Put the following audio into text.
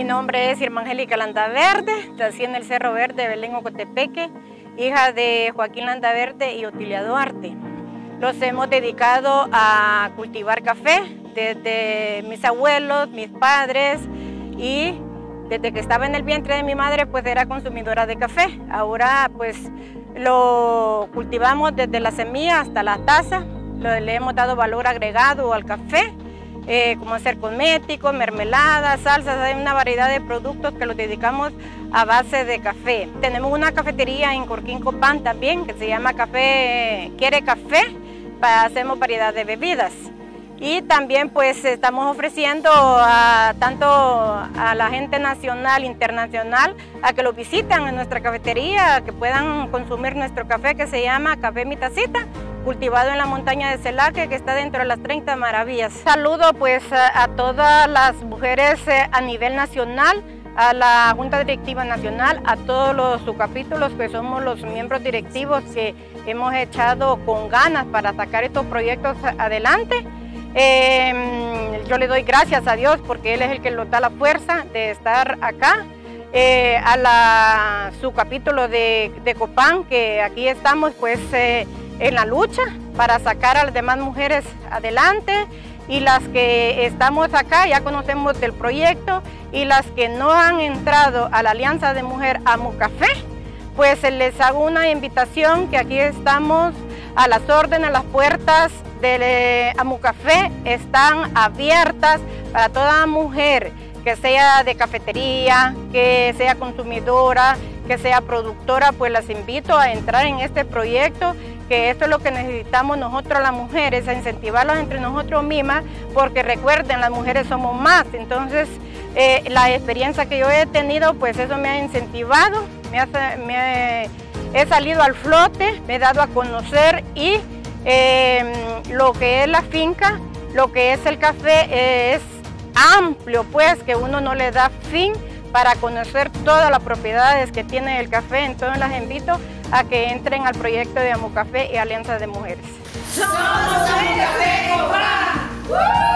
nombre es Irma Angélica Landaverde, nací en el Cerro Verde, Belén, Ocotepeque, hija de Joaquín Landaverde y Otilia Duarte. Los hemos dedicado a cultivar café desde mis abuelos, mis padres, y desde que estaba en el vientre de mi madre pues era consumidora de café. Ahora pues lo cultivamos desde la semilla hasta la taza, le hemos dado valor agregado al café, como hacer cosméticos, mermeladas, salsas, hay una variedad de productos que los dedicamos a base de café. Tenemos una cafetería en Corquín, Copán también, que se llama Quiere Café, hacemos variedad de bebidas. Y también pues estamos ofreciendo tanto a la gente nacional e internacional a que lo visiten en nuestra cafetería, que puedan consumir nuestro café que se llama Café Mi Tacita, cultivado en la montaña de Celaque, que está dentro de las 30 maravillas. Saludo pues a todas las mujeres a nivel nacional, a la Junta Directiva Nacional, a todos los subcapítulos que somos los miembros directivos que hemos echado con ganas para sacar estos proyectos adelante. Yo le doy gracias a Dios porque Él es el que nos da la fuerza de estar acá. A la subcapítulo de Copán, que aquí estamos pues en la lucha para sacar a las demás mujeres adelante, y las que estamos acá ya conocemos del proyecto, y las que no han entrado a la Alianza de Mujer Amucafé, pues les hago una invitación que aquí estamos a las órdenes, las puertas de Amucafé están abiertas para toda mujer que sea de cafetería, que sea consumidora, que sea productora, pues las invito a entrar en este proyecto, que esto es lo que necesitamos nosotros las mujeres, a incentivarlas entre nosotros mismas, porque recuerden, las mujeres somos más. Entonces la experiencia que yo he tenido, pues eso me ha incentivado, he salido al flote, me he dado a conocer, y lo que es la finca, lo que es el café es amplio, pues que uno no le da fin para conocer todas las propiedades que tiene el café. Entonces las invito a que entren al proyecto de Amucafé y Alianza de Mujeres. ¡Somos Amucafé Copán!